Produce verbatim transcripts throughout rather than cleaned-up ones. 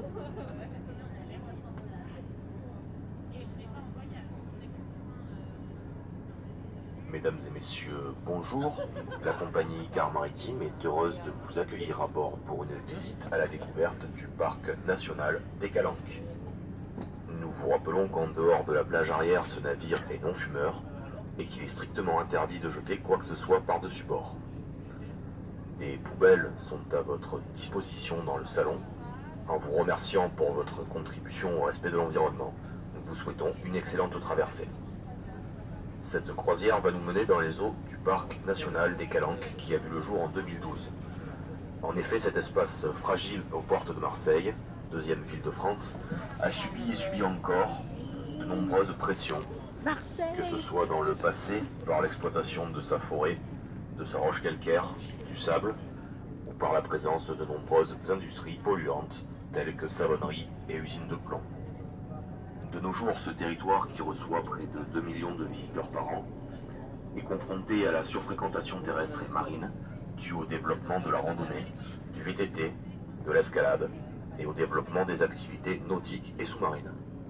Mesdames et messieurs, bonjour. La compagnie Car Maritime est heureuse de vous accueillir à bord pour une visite à la découverte du parc national des Calanques. Nous vous rappelons qu'en dehors de la plage arrière, ce navire est non fumeur et qu'il est strictement interdit de jeter quoi que ce soit par-dessus bord. Des poubelles sont à votre disposition dans le salon. En vous remerciant pour votre contribution au respect de l'environnement, nous vous souhaitons une excellente traversée. Cette croisière va nous mener dans les eaux du parc national des Calanques qui a vu le jour en deux mille douze. En effet, cet espace fragile aux portes de Marseille, deuxième ville de France, a subi et subit encore de nombreuses pressions, que ce soit dans le passé par l'exploitation de sa forêt, de sa roche calcaire, du sable, ou par la présence de nombreuses industries polluantes telles que savonneries et usines de plomb. De nos jours, ce territoire qui reçoit près de deux millions de visiteurs par an est confronté à la surfréquentation terrestre et marine due au développement de la randonnée, du V T T, de l'escalade et au développement des activités nautiques et sous-marines.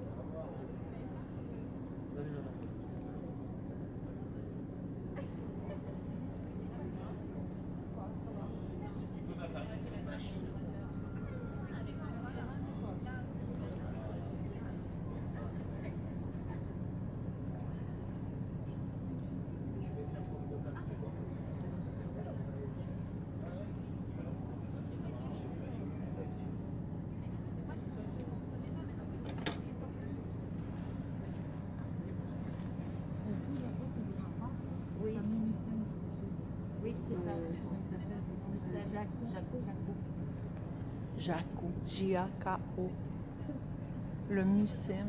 Jaco, J A K O, le Mucem.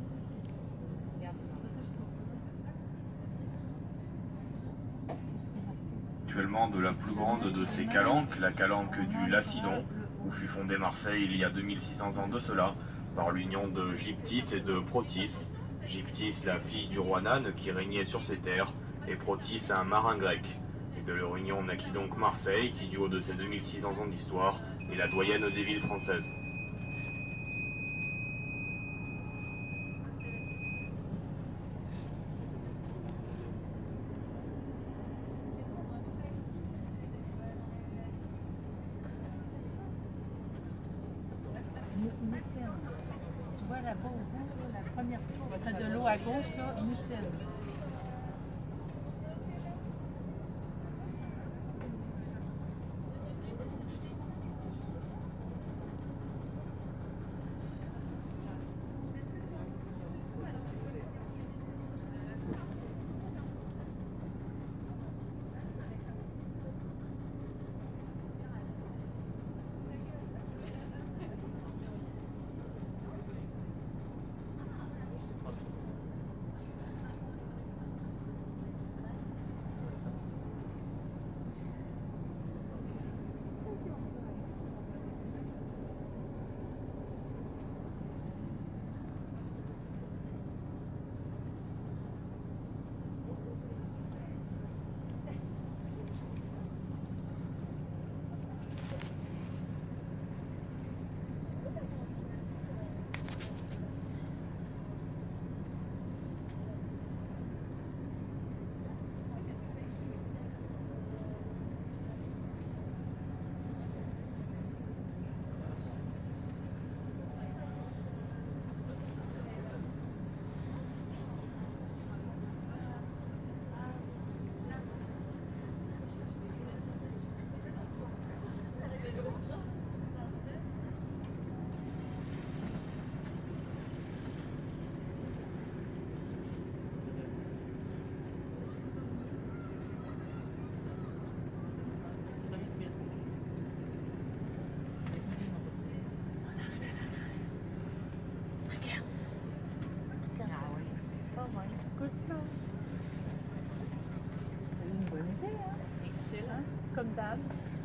Actuellement de la plus grande de ces calanques, la calanque du Lacidon, où fut fondée Marseille il y a deux mille six cents ans de cela, par l'union de Gyptis et de Protis. Gyptis, la fille du roi Nan qui régnait sur ces terres, et Protis, un marin grec. Et de leur union naquit donc Marseille, qui du haut de ses deux mille six cents ans d'histoire, est la doyenne des villes françaises. Tu vois là-bas au bout, la première tour, t'as de l'eau à gauche, là, Mucem. Comme d'hab.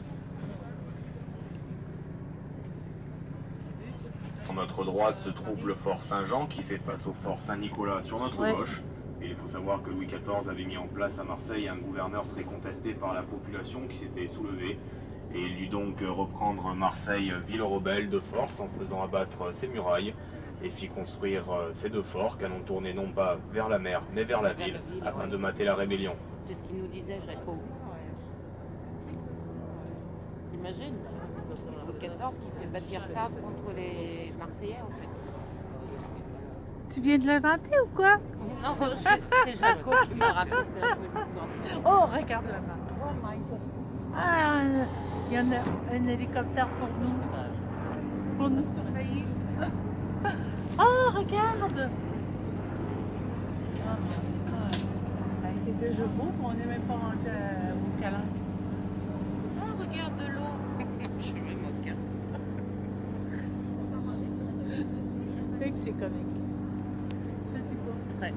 À notre droite se trouve le fort Saint-Jean qui fait face au fort Saint-Nicolas sur notre ouais. gauche. Et il faut savoir que Louis quatorze avait mis en place à Marseille un gouverneur très contesté par la population qui s'était soulevé Et il dut donc reprendre Marseille, ville rebelle de force, en faisant abattre ses murailles, et fit construire ces deux forts, canons tournés non pas vers la mer, mais vers la ville, afin de mater la rébellion. C'est ce qu'il nous disait, Jaco. T'imagines Louis quatorze qui fait bâtir ça contre les Marseillais, en fait. Tu viens de l'inventer ou quoi? Non, c'est Jaco qui me raconte un peu l'histoire. Oh, regarde là-bas. Oh my God. Ah, il y en a un hélicoptère pour nous. Pour nous surveiller. Oh, regarde. Oh my God. Hey, c'est déjà beau, mais on n'est même pas rendu à- au Calanque. Oh, regarde de l'eau. Je vais moquer. Fait que c'est comique. Petit portrait.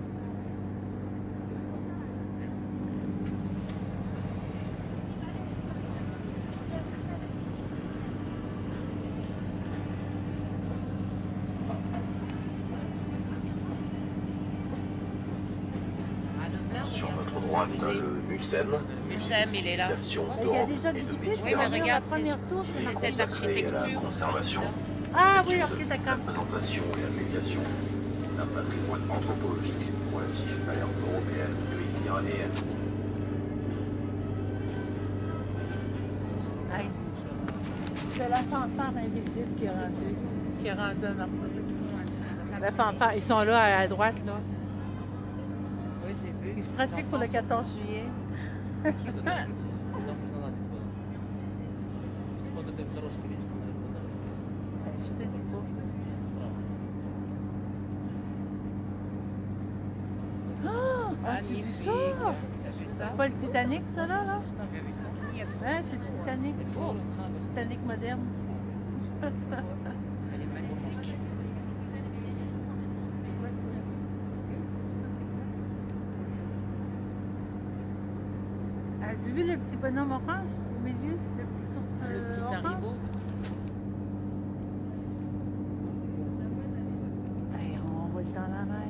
Sur notre droite, le Mucem, Mucem, il est là. Station Il y a d'Europe déjà et des de idées, Oui, mais Méditerranée, regarde, la première tour, c'est c'est marqué. cette consacrée à la architecture. conservation, Ah oui, l'étude, ok, la d'accord. présentation et la médiation d'un patrimoine anthropologique relatif à l'ère européenne et méditerranéenne. Hey, c'est la fanfare invisible qui est rendue, qui est rendue un article. La fanfare, ils sont là à, à droite, là. Oui, j'ai vu. Ils se pratiquent pour le quatorze juillet. Je te dis pas. Oh, as-tu vu ça? J'ai vu ça. C'est pas le Titanic, ça, là? là? J'ai vu ça. Hein, c'est le Titanic. Oh, Titanic moderne. elle est magnifique. As-tu vu le petit bonhomme orange au milieu? Le petit ours Le euh, petit orange? Haribo. Hey, on va être dans la mer.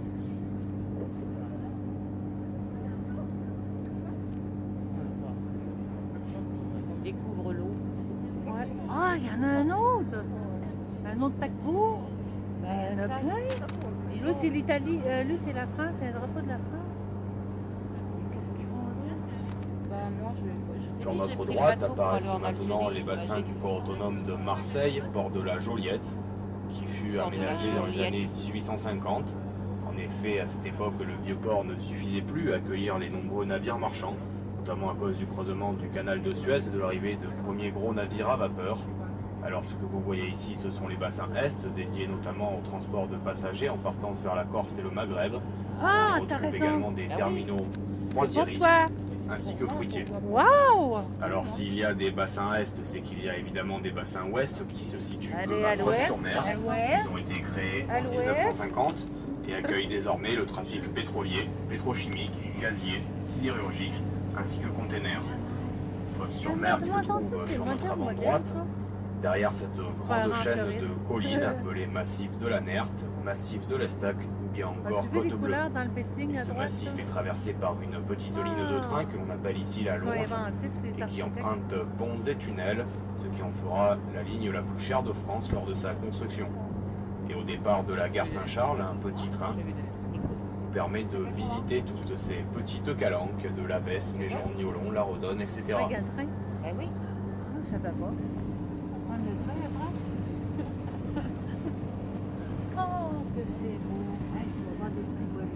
On découvre l'eau. Ouais. Ah, il y en a un autre. Un autre paquebot. Ben, Il y en a ça, plein. disons, Lui, c'est l'Italie. Euh, lui, c'est la France. C'est un drapeau de la France. Mais qu'est-ce qu'ils font là? ben, moi, je, je t'ai Sur dit, j'ai notre pris le droite bateau pour apparaissent aller en maintenant Algérie. les Ben, bassins j'ai du vu port ça. autonome de Marseille, port de la Joliette, qui fut Port de la aménagé dans les Joliette. années mille huit cent cinquante. En effet, à cette époque, le vieux port ne suffisait plus à accueillir les nombreux navires marchands, notamment à cause du creusement du canal de Suez et de l'arrivée de premiers gros navires à vapeur. Alors ce que vous voyez ici, ce sont les bassins Est, dédiés notamment au transport de passagers en partance vers la Corse et le Maghreb. Ah, On t'as retrouve raison. également des Ah oui. terminaux C'est croisiéristes pourquoi? ainsi que fruitiers. Waouh! Alors s'il y a des bassins Est, c'est qu'il y a évidemment des bassins Ouest qui se situent Allez, eux, à à l'ouest. Creuse-sur-Mer. À Ils l'ouest. ont été créés À en l'ouest. mille neuf cent cinquante et accueillent désormais le trafic pétrolier, pétrochimique, gazier, sidérurgique, ainsi que container. Fosse-sur-Mer qui se Attends, ça, trouve c'est sur notre moderne, avant moderne, droite, ça. derrière cette Faire grande en chaîne Floride. de collines appelée massif de la Nerte, massif de l'Estac ou bien encore As-tu vu les Côte Bleue. couleurs dans le betting Et à ce droite? massif ça? est traversé par une petite ligne de Ah. train que l'on appelle ici la Ils sont Longe inventifs, les et qui architectes. emprunte ponts et tunnels, ce qui en fera la ligne la plus chère de France lors de sa construction. Et au départ de la gare Saint-Charles, un petit train vous permet de visiter toutes ces petites calanques de la Besse, Méjean, Niolon, La Redonne, et cetera. Regarde le train. Eh oui. Ah, je savais pas. Prendre le train après. Oh, que c'est beau. Hey, tu vas voir des petits volets.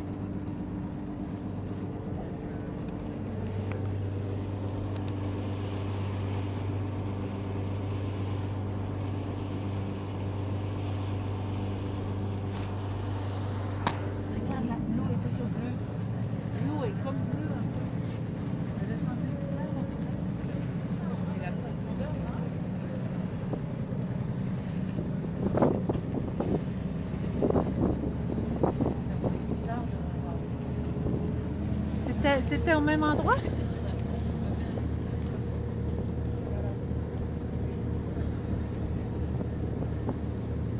Regarde, là, l'eau est toujours bleue. L'eau est comme bleue un peu. Elle a changé de couleur. on dirait. C'est la profondeur, hein. C'était- C'était au même endroit?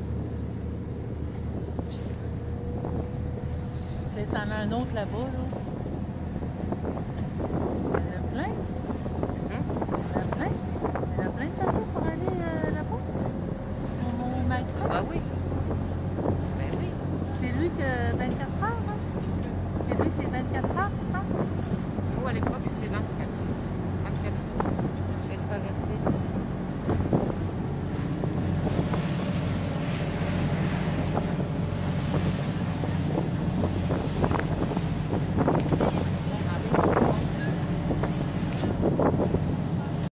C'est en a un autre là-bas, là.